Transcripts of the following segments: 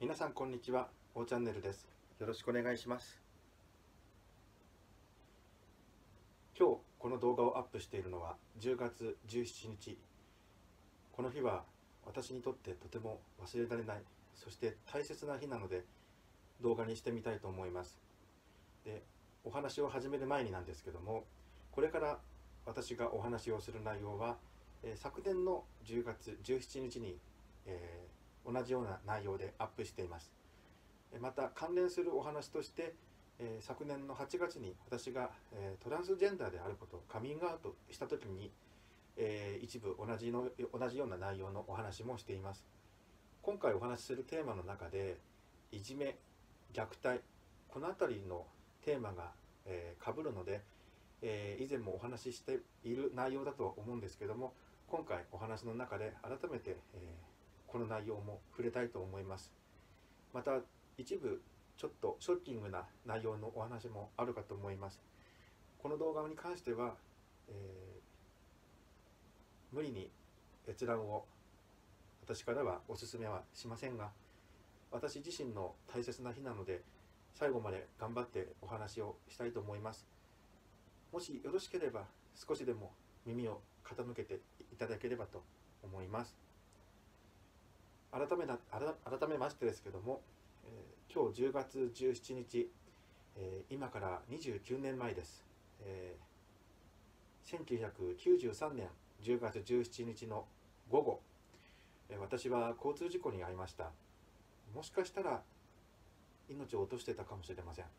皆さんこんにちは、Oチャンネルです。よろしくお願いします。今日この動画をアップしているのは10月17日。この日は私にとってとても忘れられない、そして大切な日なので動画にしてみたいと思います。で、お話を始める前になんですけども、これから私がお話をする内容は、昨年の10月17日に、同じような内容でアップしています。また関連するお話として、昨年の8月に私が、トランスジェンダーであることをカミングアウトした時に、一部同じような内容のお話もしています。今回お話しするテーマの中でいじめ、虐待、この辺りのテーマが被るので、以前もお話ししている内容だと思うんですけども、今回お話の中で改めて、この内容も触れたいと思います。また一部ちょっとショッキングな内容のお話もあるかと思います。この動画に関しては、無理に閲覧を私からはお勧めはしませんが、私自身の大切な日なので最後まで頑張ってお話をしたいと思います。もしよろしければ少しでも耳を傾けていただければと思います。改めましてですけども、今日10月17日、今から29年前です。1993年10月17日の午後、私は交通事故に遭いました。もしかしたら命を落としてたかもしれません。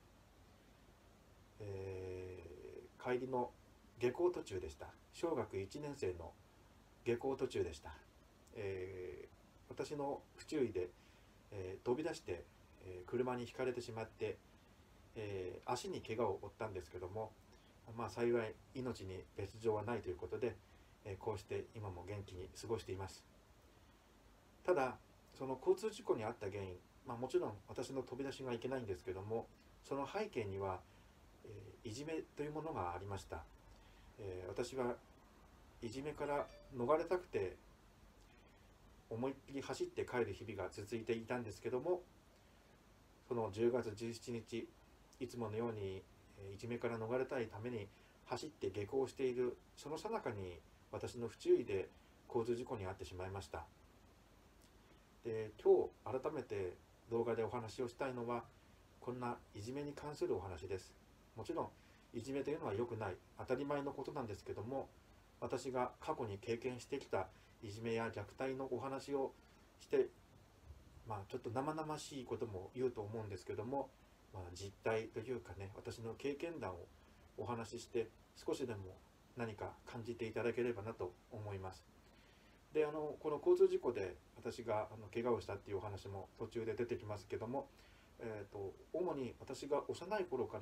帰りの下校途中でした。小学1年生の下校途中でした。私の不注意で、飛び出して、車にひかれてしまって、足に怪我を負ったんですけども、幸い命に別状はないということで、こうして今も元気に過ごしています。ただその交通事故に遭った原因、もちろん私の飛び出しがいけないんですけども、その背景には、いじめというものがありました。私はいじめから逃れたくて思いっきり走って帰る日々が続いていたんですけども、その10月17日、いつものようにいじめから逃れたいために走って下校しているその最中に、私の不注意で交通事故に遭ってしまいました。で、今日改めて動画でお話をしたいのは、こんないじめに関するお話です。もちろんいじめというのは良くない、当たり前のことなんですけども、私が過去に経験してきたいじめや虐待のお話をして、ちょっと生々しいことも言うと思うんですけども、実態というかね、私の経験談をお話しして、少しでも何か感じていただければなと思います。で、この交通事故で私が怪我をしたっていうお話も途中で出てきますけども、主に私が幼い頃から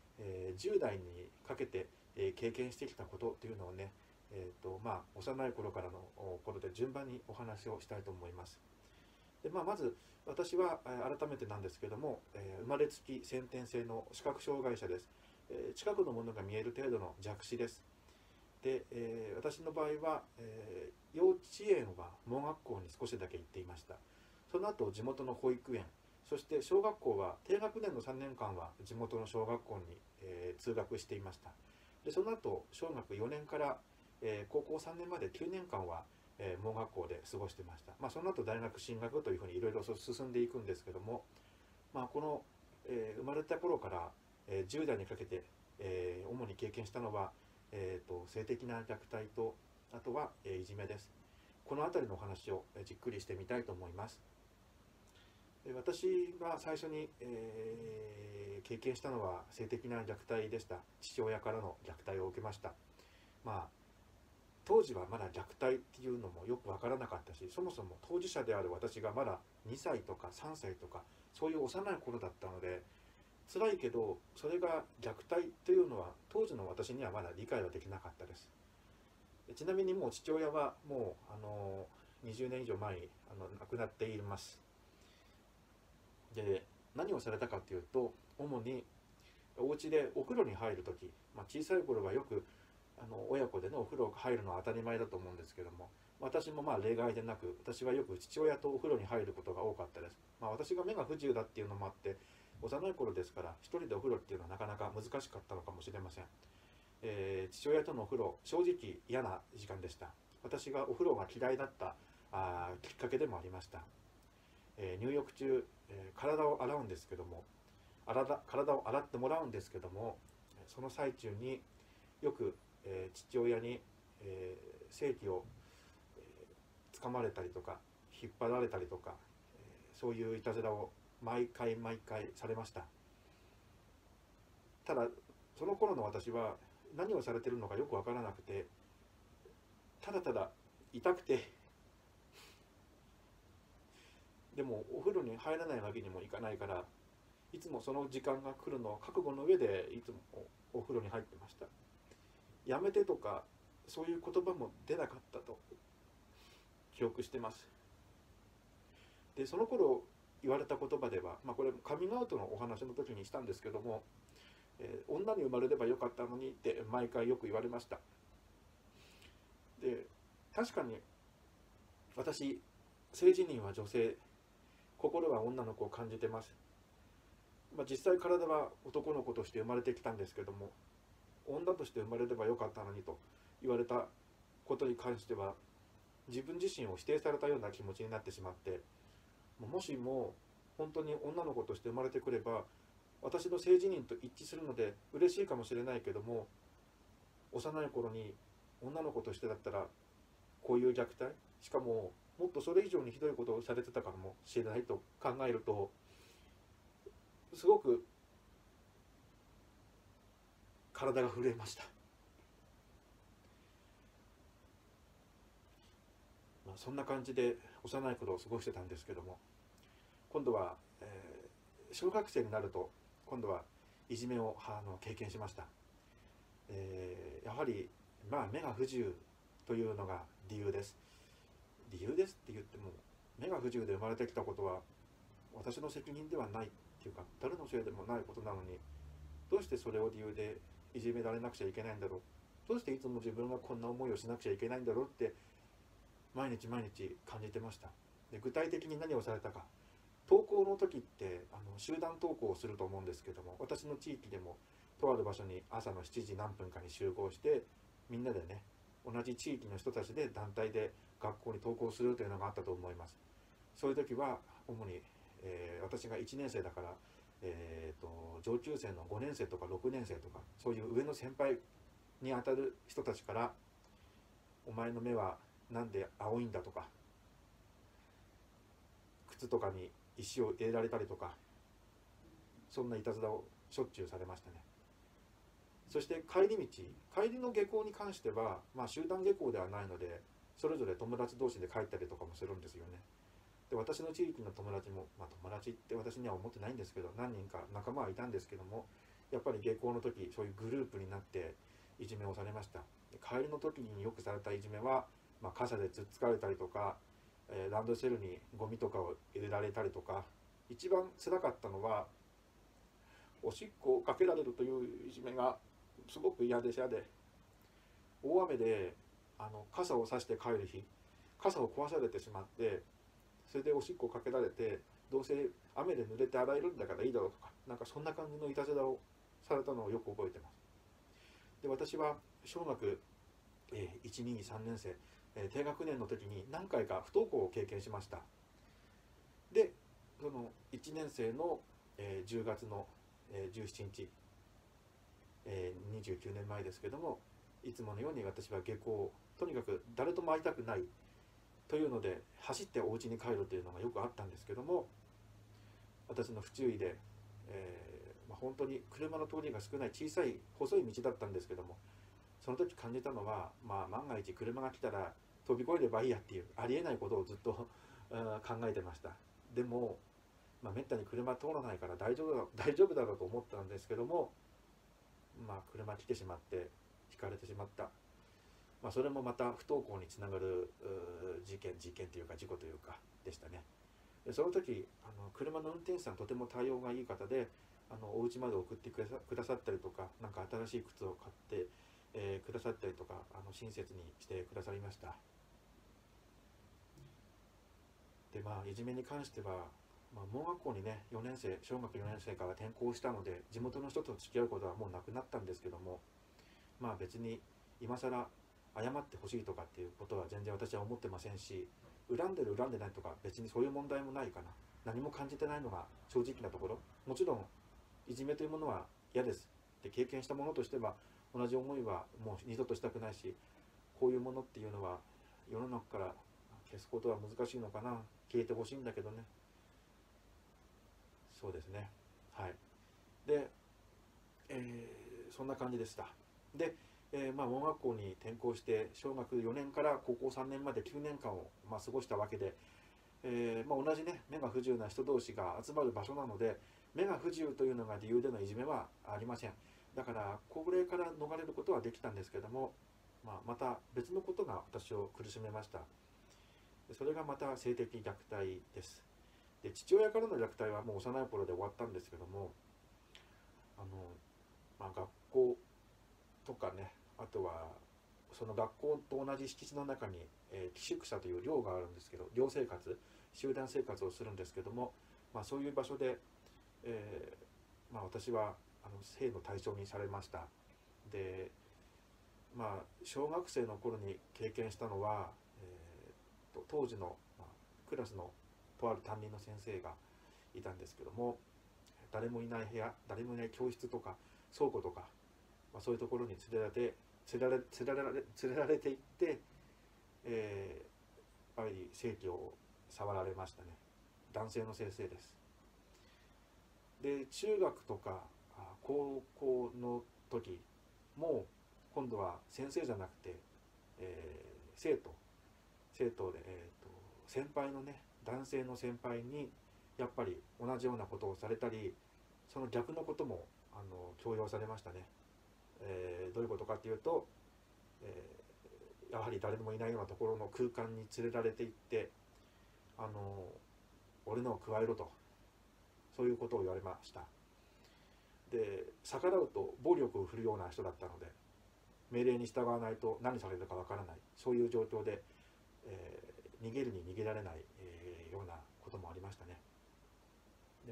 、10代にかけて、経験してきたことっていうのをね、幼い頃からの頃で順番にお話をしたいと思います。で、まず私は改めてなんですけども、生まれつき先天性の視覚障害者です。近くのものが見える程度の弱視です。で、私の場合は、幼稚園は盲学校に少しだけ行っていました。その後地元の保育園、そして小学校は低学年の3年間は地元の小学校に、通学していました。で、その後小学4年から、高校3年まで9年間は、盲学校で過ごしていました。その後大学進学というふうにいろいろ進んでいくんですけども、この、生まれた頃から、10代にかけて、主に経験したのは、性的な虐待と、あとは、いじめです。この辺りのお話をじっくりしてみたいと思います。私が最初に、経験したのは性的な虐待でした。父親からの虐待を受けました。当時はまだ虐待っていうのもよくわからなかったし、そもそも当事者である私がまだ2歳とか3歳とかそういう幼い頃だったので、辛いけどそれが虐待というのは当時の私にはまだ理解はできなかったです。ちなみにもう父親はもう20年以上前に亡くなっています。で、何をされたかというと、主にお家でお風呂に入るとき、小さい頃はよく親子でねお風呂入るのは当たり前だと思うんですけども、私もまあ例外でなく、私はよく父親とお風呂に入ることが多かったです。私が目が不自由だっていうのもあって、幼い頃ですから一人でお風呂っていうのはなかなか難しかったのかもしれません。父親とのお風呂、正直嫌な時間でした。私がお風呂が嫌いだったきっかけでもありました。入浴中、体を洗うんですけども、体を洗ってもらうんですけども、その最中によく、父親に、性器を、掴まれたりとか引っ張られたりとか、そういういたずらを毎回されました。ただその頃の私は何をされてるのかよく分からなくて、ただただ痛くて、でもお風呂に入らないわけにもいかないから、いつもその時間が来るのを覚悟の上でいつもお風呂に入ってました。やめてとかそういう言葉も出なかったと記憶してます。でその頃言われた言葉では、これカミングアウトのお話の時にしたんですけども、女に生まれればよかったのにって毎回よく言われました。で確かに私、性自認は女性、心は女の子を感じてます。実際体は男の子として生まれてきたんですけども、女として生まれればよかったのにと言われたことに関しては、自分自身を否定されたような気持ちになってしまって、もしも本当に女の子として生まれてくれば、私の性自認と一致するので嬉しいかもしれないけども、幼い頃に女の子としてだったらこういう虐待、しかももっとそれ以上にひどいことをされてたかもしれないと考えると、すごく体が震えました。そんな感じで幼い頃を過ごしてたんですけども、今度は、小学生になると今度はいじめを経験しました。やはり、目が不自由というのが理由です。理由ですって言っても、目が不自由で生まれてきたことは私の責任ではないっていうか、誰のせいでもないことなのに、どうしてそれを理由でいじめられなくちゃいけないんだろう、どうしていつも自分がこんな思いをしなくちゃいけないんだろうって毎日感じてました。で具体的に何をされたか、登校の時って集団登校をすると思うんですけども、私の地域でもとある場所に朝の7時何分かに集合して、みんなでね、同じ地域の人たちで団体で学校に登校するというのがあったと思います。そういう時は主に、私が1年生だから、上級生の5年生とか6年生とか、そういう上の先輩にあたる人たちから「お前の目はなんで青いんだ」とか、靴とかに石を入れられたりとか、そんないたずらをしょっちゅうされましたね。そして帰りの下校に関しては、集団下校ではないので、それぞれ友達同士で帰ったりとかもするんですよね。で私の地域の友達も、友達って私には思ってないんですけど、何人か仲間はいたんですけども、やっぱり下校の時そういうグループになっていじめをされました。帰りの時によくされたいじめは、傘でつっつかれたりとか、ランドセルにゴミとかを入れられたりとか、一番つらかったのはおしっこをかけられるといういじめがすごく嫌で、大雨で傘を差して帰る日、傘を壊されてしまって、それでおしっこをかけられて、どうせ雨で濡れて洗えるんだからいいだろうとか、そんな感じのいたずらをされたのをよく覚えてます。で私は小学、1、2、3年生、低学年の時に何回か不登校を経験しました。でその1年生の、10月の、17日、29年前ですけども、いつものように私は下校、とにかく誰とも会いたくないというので走ってお家に帰るというのがよくあったんですけども、私の不注意で、本当に車の通りが少ない小さい細い道だったんですけども、その時感じたのは、万が一車が来たら飛び越えればいいやっていうありえないことをずっと考えてました。でも、めったに車通らないから大丈夫だろうと思ったんですけども、車来てしまってひかれてしまった。それもまた不登校につながる事件というか事故というかでしたね。でその時車の運転手さんとても対応がいい方で、お家まで送ってくださったりとか、新しい靴を買ってくださったりとか親切にしてくださいました。でいじめに関しては、盲学校にね4年生小学4年生から転校したので地元の人と付き合うことはもうなくなったんですけども、別に今更謝ってほしいとかっていうことは全然私は思ってませんし、恨んでる恨んでないとか別にそういう問題もないかな。何も感じてないのが正直なところ。もちろんいじめというものは嫌ですで、経験したものとしては同じ思いはもう二度としたくないし、こういうものっていうのは世の中から消すことは難しいのかな。消えてほしいんだけどね。そうですね。はい。で、そんな感じでした。で、盲学校に転校して小学4年から高校3年まで9年間を、過ごしたわけで、同じね目が不自由な人同士が集まる場所なので、目が不自由というのが理由でのいじめはありません。だから高齢から逃れることはできたんですけども、また別のことが私を苦しめました。それがまた性的虐待です。で、父親からの虐待はもう幼い頃で終わったんですけども、学校とかね、あとはその学校と同じ敷地の中に、寄宿舎という寮があるんですけど、寮生活、集団生活をするんですけども、そういう場所で、私は性の対象にされました。で、小学生の頃に経験したのは、当時の、クラスのとある担任の先生がいたんですけども、誰もいない部屋、誰もいない教室とか倉庫とか、そういうところに連れられていって、やっぱり性器を触られましたね。男性の先生です。で、中学とか高校の時も今度は先生じゃなくて、生徒で、先輩のね男性の先輩にやっぱり同じようなことをされたり、その逆のことも強要されましたね。どういうことかっていうと、やはり誰もいないようなところの空間に連れられていって、俺のを加えろと、そういうことを言われました。で、逆らうと暴力を振るような人だったので、命令に従わないと何されるかわからない、そういう状況で、逃げるに逃げられない、ようなこともありましたね。で、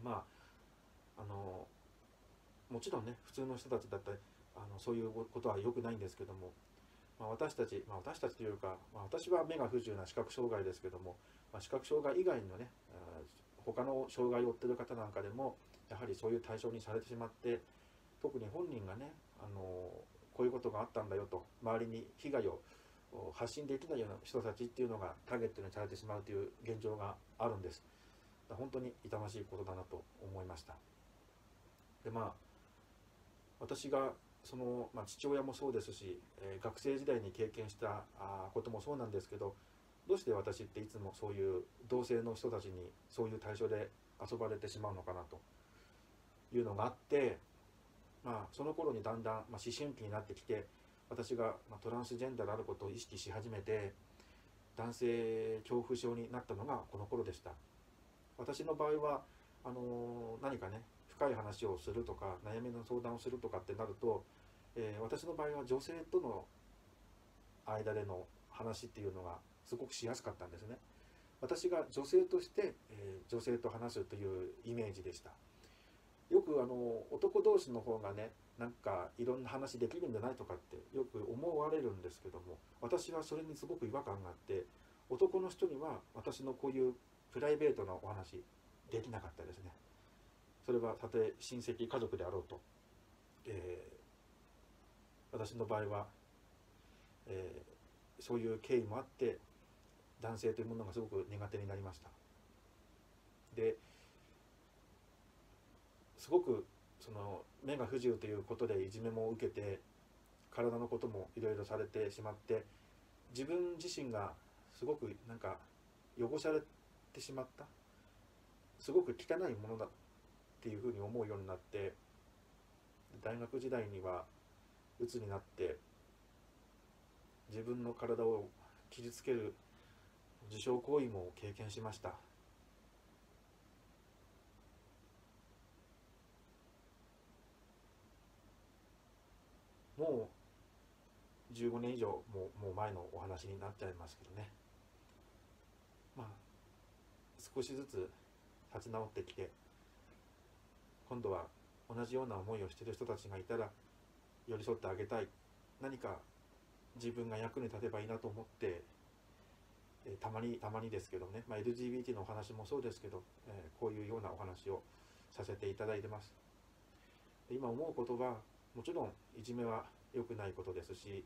もちろんね普通の人たちだったりそういうことは良くないんですけども、私たちというか、私は目が不自由な視覚障害ですけども、視覚障害以外のね他の障害を負っている方なんかでもやはりそういう対象にされてしまって、特に本人がねこういうことがあったんだよと周りに被害を発信できないような人たちっていうのがターゲットにされてしまうという現状があるんです。本当に痛ましいことだなと思いました。で、私が父親もそうですし、学生時代に経験したこともそうなんですけど、どうして私っていつもそういう同性の人たちにそういう対象で遊ばれてしまうのかなというのがあって、その頃にだんだん、思春期になってきて、私がトランスジェンダーであることを意識し始めて、男性恐怖症になったのがこの頃でした。私の場合は何かね深い話をするとか悩みの相談をするとかってなると、私の場合は女性との間での話っていうのがすごくしやすかったんですね。私が女性として、女性と話すというイメージでした。よく男同士の方がねなんかいろんな話できるんじゃないとかってよく思われるんですけども、私はそれにすごく違和感があって、男の人には私のこういうプライベートなお話できなかったですね。それはたとえ親戚家族であろうと、私の場合は、そういう経緯もあって男性というものがすごく苦手になりました。ですごくその目が不自由ということでいじめも受けて、体のこともいろいろされてしまって、自分自身がすごくなんか汚されてしまった、すごく汚いものだっていうふうに思うようになって、大学時代には鬱になって自分の体を傷つける自傷行為も経験しました。も 15年以上もう前のお話になっちゃいますけどね。まあ少しずつ立ち直ってきて、今度は同じような思いをしている人たちがいたら寄り添ってあげたい、何か自分が役に立てばいいなと思って、たまにですけどね、LGBT のお話もそうですけど、こういうようなお話をさせていただいてます。今思うことは、もちろんいじめは良くないことですし、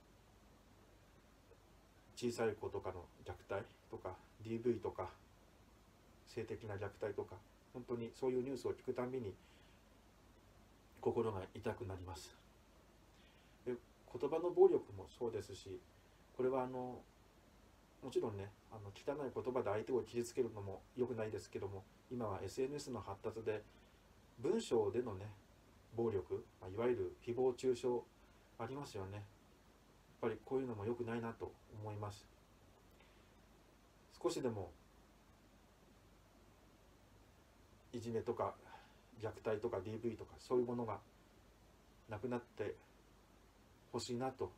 小さい子とかの虐待とか DV とか性的な虐待とか、本当にそういうニュースを聞くたびに心が痛くなります。で、言葉の暴力もそうですし、これはもちろんね、汚い言葉で相手を傷つけるのも良くないですけども、今は SNS の発達で文章でのね暴力、いわゆる誹謗中傷ありますよね。やっぱりこういうのも良くないなと思います。少しでもいじめとか虐待とか DV とかそういうものがなくなってほしいなと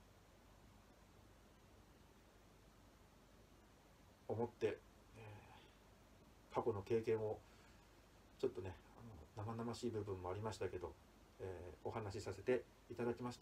思って、過去の経験をちょっとね生々しい部分もありましたけど、お話しさせていただきました。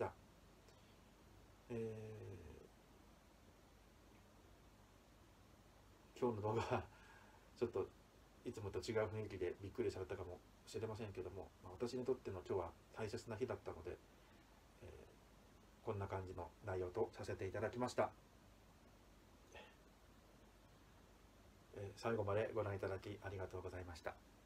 今日の動画はちょっといつもと違う雰囲気でびっくりされたかもしれませんけども、私にとっての今日は大切な日だったので、こんな感じの内容とさせていただきました。最後までご覧いただきありがとうございました。